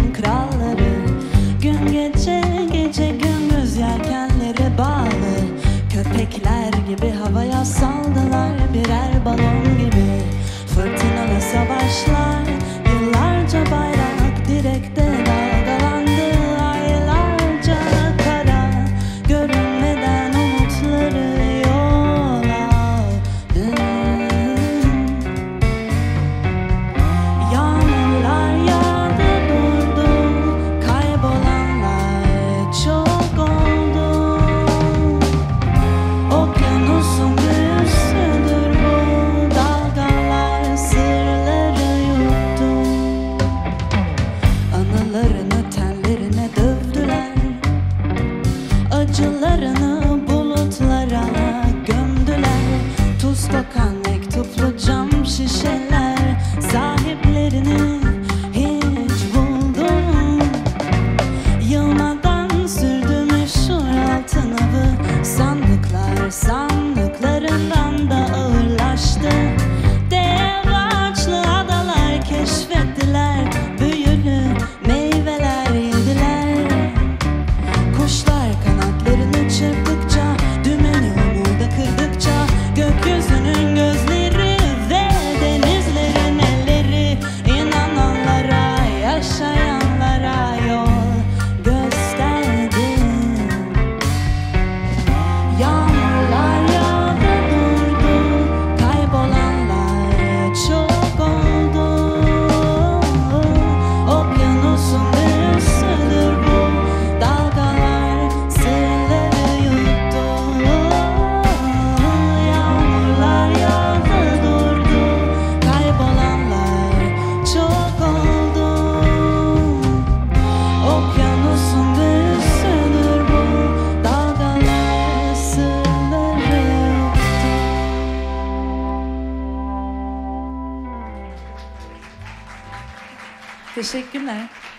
denizlerin kralları. Gün gece gece gündüz yelkenleri bağlı. Köpekler gibi havaya saldılar birer balon gibi. Fırtınalı savaşlar, yıllarca bayrak direkte dalgalandı. Aylarca kara, görünmeden umutları yol aldı. Yağmurlar yağdı durdu, kaybolanlar çok oldu. Okyanusun büyüsüdür bu, dalgalar sırları yuttu. Anılarını tenlerine dövdüler, acılarını bulutlara gömdüler. Tuz kokan mektuplu cam şişeler sahiplerini hiç buldum. Yılmadan sürdü meşhur altın avı, sandıklar sandıklarından da ağırlaştı. Dev ağaçlı adalar keşfettiler, büyülü meyveler yediler. Kuşlar kanatlarını çırptıkça, dümeni umuda kırdıkça, gökyüzünün gözleri ve denizlerin elleri inananlara, yaşayanlara yol gösterdi. Yağmurlar yağdı durdu, kaybolanlar çok oldu. Okyanusun büyüsüdür bu, dalgalar sırları yuttu. Yağmurlar yağdı durdu, kaybolanlar çok oldu. Okyanusun büyüsüdür bu, dalgalar sırları yuttu. Teşekkürler.